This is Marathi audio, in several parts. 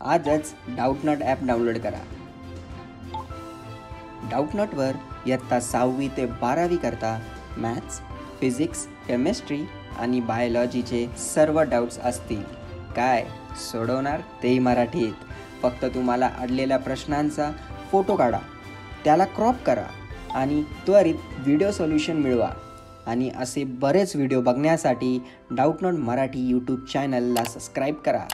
आजच डाऊटनट ॲप डाउनलोड करा. डाऊटनटवर इयत्ता 6वी ते 12वी करता मॅथ्स, फिजिक्स, केमिस्ट्री आणि बायोलॉजीचे सर्व डाऊट्स असतील. काय सोडवणार तेही मराठीत. फक्त तुम्हाला अडलेल्या प्रश्नांचा फोटो काढा, त्याला क्रॉप करा आणि त्वरित व्हिडिओ सोल्युशन मिळवा. आणि असे बरेच व्हिडिओ बघण्यासाठी डाऊटनट मराठी यूट्यूब चॅनलला सबस्क्राईब करा.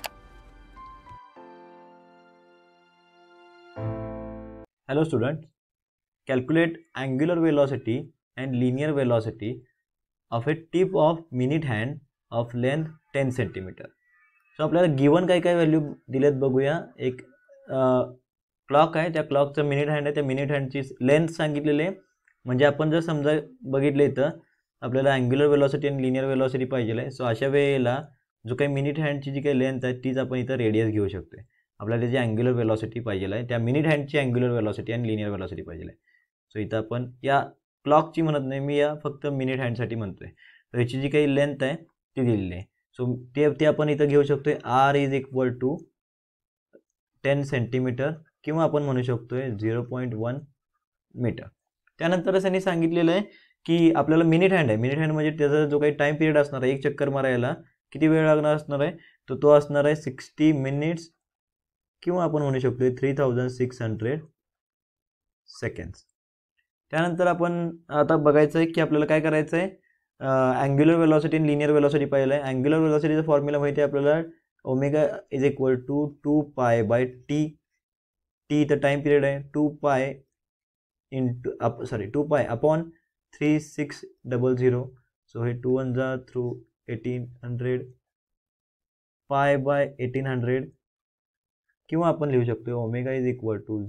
Hello students, calculate angular velocity and linear velocity of a tip of minute hand of length 10 cm. So आपल्याला गिवन काय काय व्हॅल्यू दिलेत बघूया. एक क्लॉक आहे, त्या क्लॉकचं मिनिट हँड आहे, त्या मिनिट हँडची लेंथ सांगितलेली आहे. म्हणजे आपण जर समजा बघितलं इथं आपल्याला अँग्युलर वेलॉसिटी आणि लिनियर वेलॉसिटी पाहिजे आहे. सो अशा वेळेला जो काही मिनिट हँडची जी काही लेंथ आहे तीच आपण इथं रेडियस घेऊ शकतो. आपल्याला त्याची अँग्युलर वेलॉसिटी पाहिजे आहे, त्या मिनिट हँडची अँग्युलर वेलॉसिटी आणि लिनियर वेलॉसिटी पाहिजे आहे. सो इथं आपण या क्लॉकची म्हणत नाही, मी या फक्त मिनिट हँडसाठी म्हणतोय. तर याची जी काही लेंथ आहे ती दिलेली आहे. सो ते आपण इथं घेऊ शकतोय R is equal to 10 centimetre किंवा आपण म्हणू शकतोय 0.1 मीटर. त्यानंतरच त्यांनी सांगितलेलं आहे की आपल्याला मिनिट हँड आहे. मिनिट हँड म्हणजे त्याचा जो काही टाइम पिरियड असणार आहे, एक चक्कर मारायला किती वेळ लागणार असणार आहे, तर तो असणार आहे 60 मिनिट्स किंवा आपण म्हणू शकतो 3600 सेकंड्स. त्यानंतर आपण आता बघायचं आहे की आपल्याला काय करायचं आहे. अँग्युलर वेलॉसिटी आणि लिनियर वेलॉसिटी पाहिलं आहे. अँग्युलर वेलॉसिटीचा फॉर्म्युला माहिती आहे आपल्याला, omega is equal to 2π by T. T इथं टाइम पिरियड आहे, 2π अपॉन 3600. सो हे 2 1 जा थ्रू 1800 पाय बाय 1800 किंवा आपण लिहू शकतो omega is equal to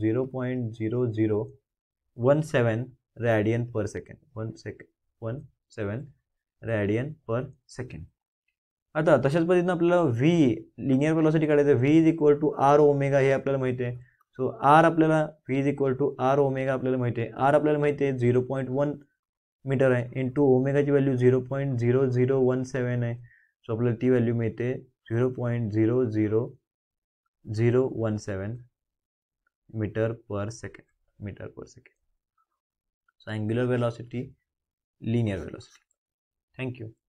0.0017 radian per second. 17 radian per second. आता तशाच पद्धतीनं आपल्याला व्ही लिनियर वेलॉसिटी काढायचं. V is equal to R omega हे आपल्याला माहिती आहे. सो आर आपल्याला V is equal to R omega आपल्याला माहिती आहे. आर आपल्याला माहिती आहे 0.1 मीटर आहे, इंटू ओमेगाची व्हॅल्यू 0.0017 आहे. सो आपल्याला ती व्हॅल्यू मिळते 0.00017 metre per second. So angular velocity, linear velocity. Thank you.